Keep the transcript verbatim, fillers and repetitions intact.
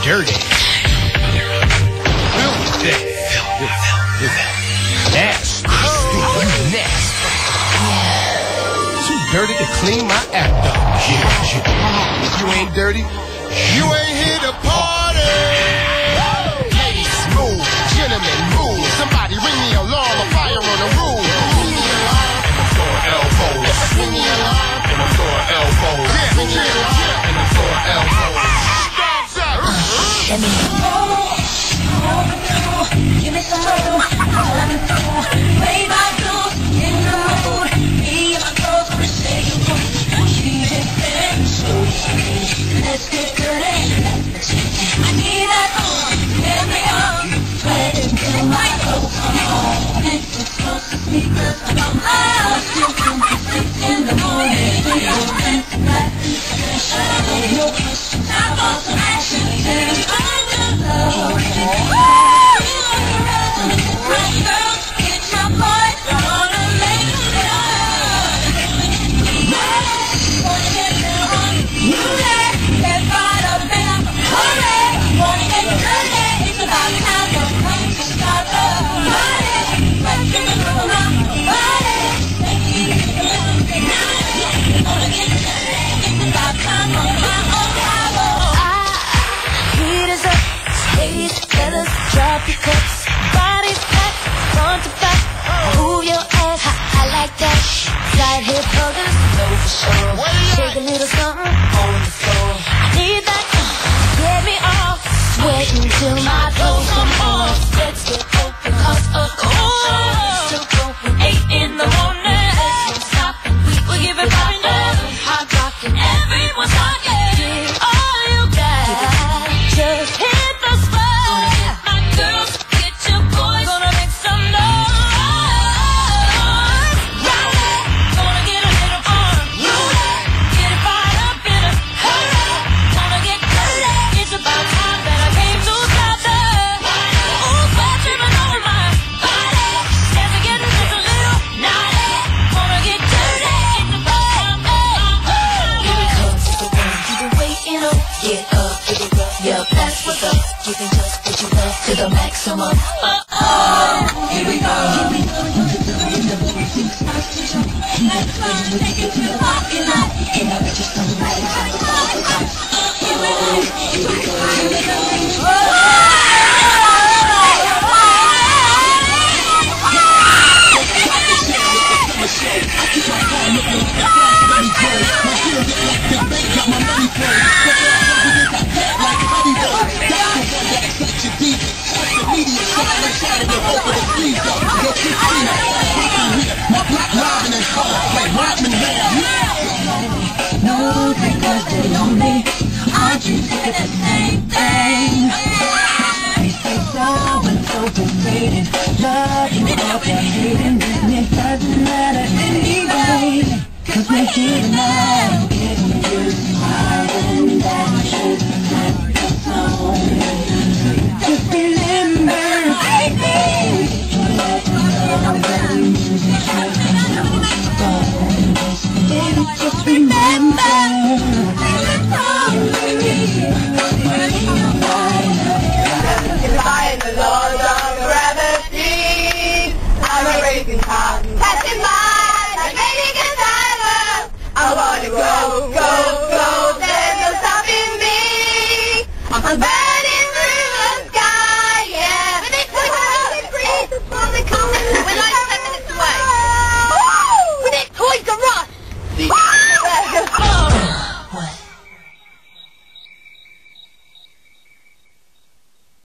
dirty. Filthy. Nasty. Nasty. Too dirty to clean my act up. If you ain't dirty, you ain't here to party. Ladies, move. Gentlemen, move. Somebody ring the alarm. A fire on the roof. Ring the alarm. And the floor elbows. Ring the alarm. And the floor elbows. Yeah, yeah, yeah. And the floor elbows. Let me know. Give me some room. Let me know. Play my blues in the mood. Me and my girls gonna say you go. She is there. So let's get dirty. I need that on. Let me on. Sweat until my clothes come home. It's close to sneakers. I'm out. Still from six in the morning. We don't rent the black and special. No questions. I want some action. Find your love. Right, girl. Get your boy. I wanna make it up. Wanna get down. You there. Get fired up and I'm hurry. Wanna get dirty. It's about time to come to start the party. Let's get the room up. Party. Make it easy. Wanna get dirty. It's about time for my own power. Heat is up. Ladies, fellas, drop your cups. Bodies back, front to back. Move your ass, I, I like that. Side hip huggers, know for sure. Shake a little something on the floor. I need that, uh, get me off. Sweating till my clothes come off. Let's get open, cause of course. Still going eight in the morning. Let's stop and we will give it poppin' up. Hot rockin', everyone's talking. Give all you got, just hit the spot. My girls, get your boys, gonna make some noise. Ride it, gonna get a little on. Root it, get it fired up in a hurry. Wanna get dirty, it's about time that I came to stop that. Ooh, sweat dripping over my body. As I get just a little naughty. Wanna get dirty, it's about time. Here it comes, it's the one you've been waiting on. Get up, get it up, yeah, that's what's up. Giving just what you love to the maximum. Uh oh, here we go. Here we go. Let's go, take it to the parking lot. And I'll get you some right. Here we go. Here we go. Here we go. No, because they lonely. Aren't you sick of the same thing? We say so and so persuaded. Love you up and hating. It doesn't matter anyway. Cause we're here tonight.